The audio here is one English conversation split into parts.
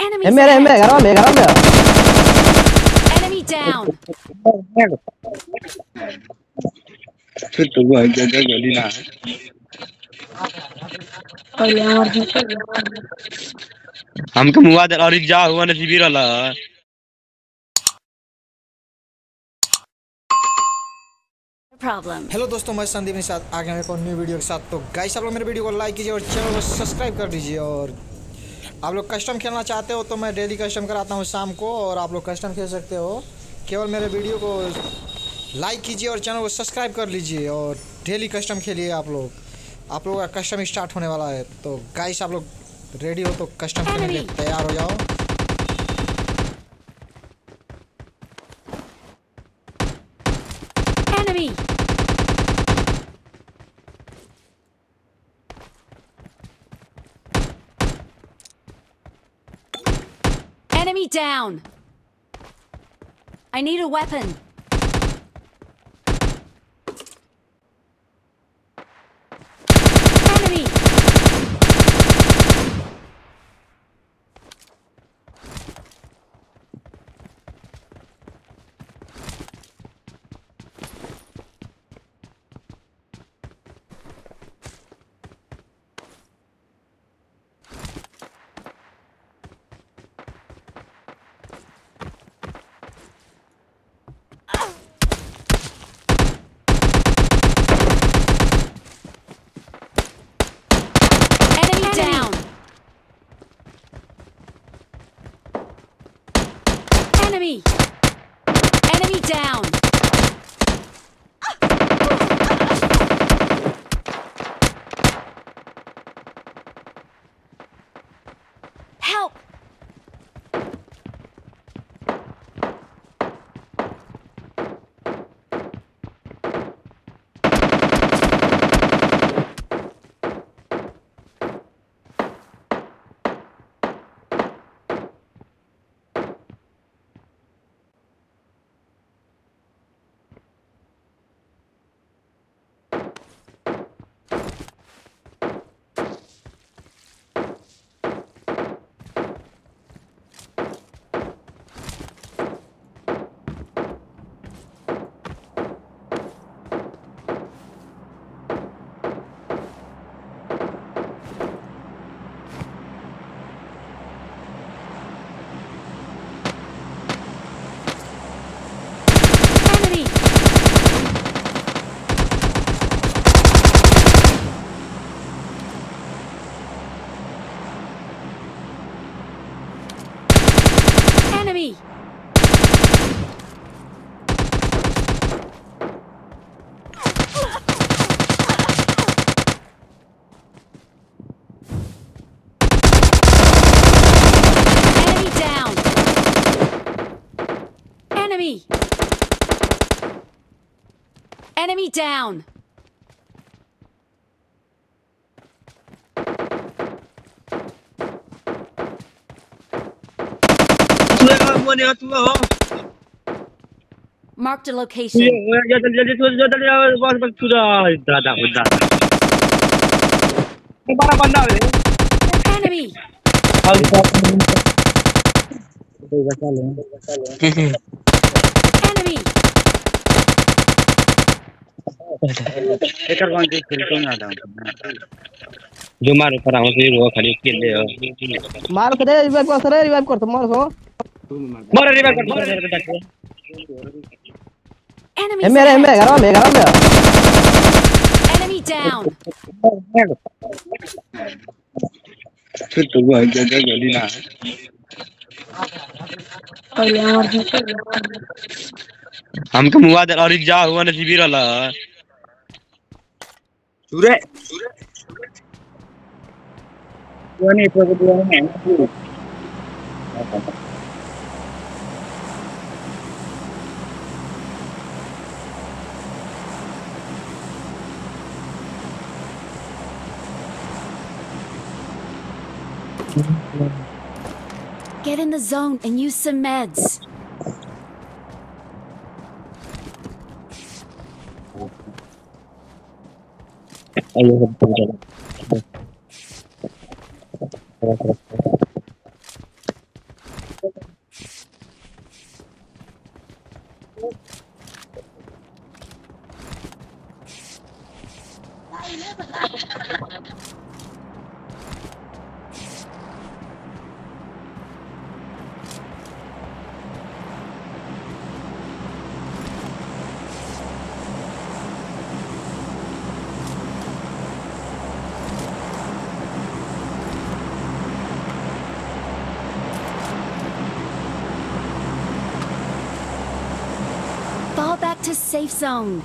Enemies मेरे ahead. घर में Enemy down. फिर तो वो जगह गली ना हमके मुआ दे और जा हुआ न शिविर वाला Problem. हेलो दोस्तों, मैं संदीप के साथ आ गया एक और न्यू वीडियो के साथ। तो गाइस, आप लोग मेरे वीडियो को लाइक कीजिए और चैनल को सब्सक्राइब कर दीजिए। और आप लोग कस्टम खेलना चाहते हो तो मैं डेली कस्टम कराता हूँ शाम को, और आप लोग कस्टम खेल सकते हो। केवल मेरे वीडियो को लाइक कीजिए और चैनल को सब्सक्राइब कर लीजिए और डेली कस्टम खेलिए। आप लोगों का कस्टम स्टार्ट होने वाला है। तो गाइस, आप लोग रेडी हो तो कस्टम खेलने के लिए तैयार हो जाओ। Enemy. Enemy down. I need a weapon. Enemy. Enemy down. Enemy. Enemy down. Help. Enemy. Enemy. Enemy down. Enemy. Enemy down. Marked a location. जल्दी बस बस पूरा दादा बुद्धा बड़ा बंदा है Enemy. Enemy. एकर कौन से खेलते ना था जो मारो पर हम से वो खाली खेल ले मार के दे रिवाइव कर तो मार को मारो रिवाइव कर Enemies मेरे ahead. घर में Enemy down. फिर तो वो जगह गली ना हमके मुआ दे और जा हुआ न शिविर वाला सूरे वो नहीं तो वो नहीं Get in the zone and use some meds. Fall back to safe zone.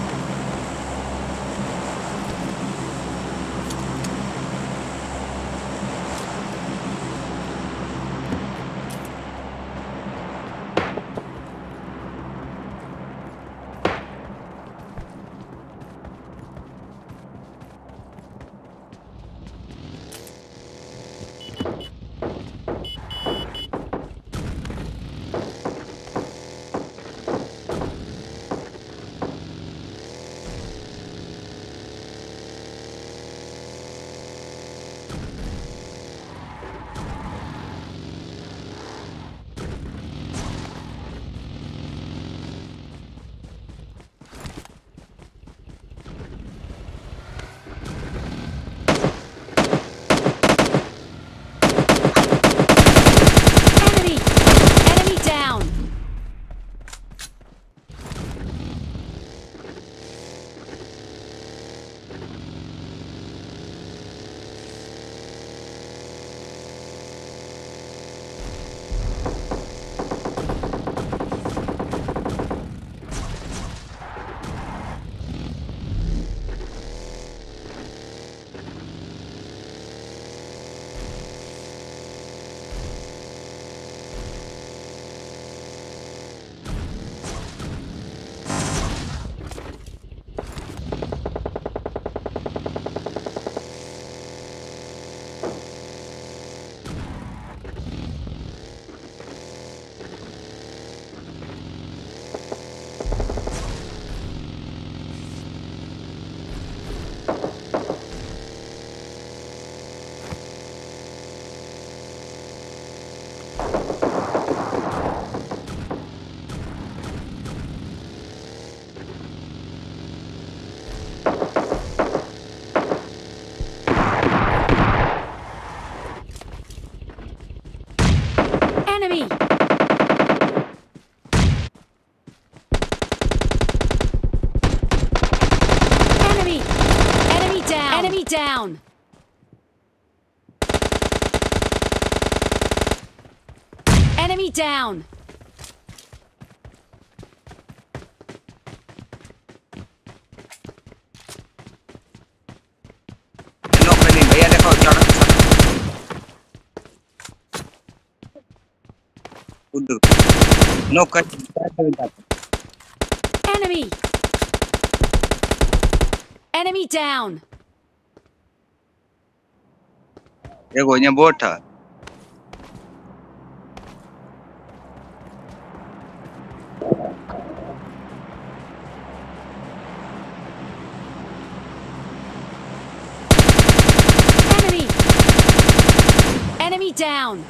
Enemy! Enemy down! Enemy! Enemy! Enemy down! Enemy down! Enemy down! No नहीं भैया देखो चढ़ उधर नो कर Enemy! Enemy down! देखो ये बोट था Enemy! Enemy down!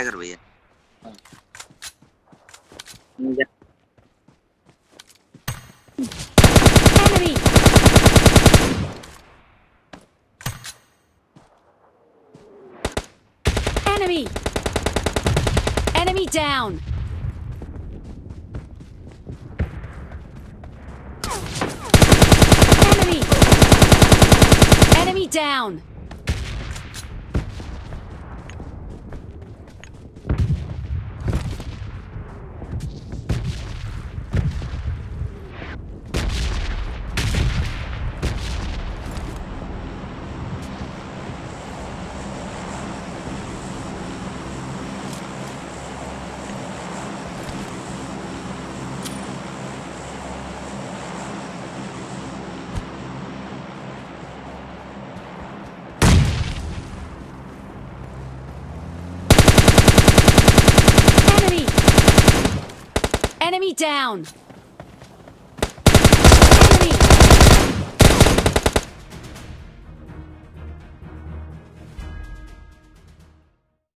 कर भैया Enemy! Enemy! Enemy down! Enemy! Enemy down! Enemy! Enemy down!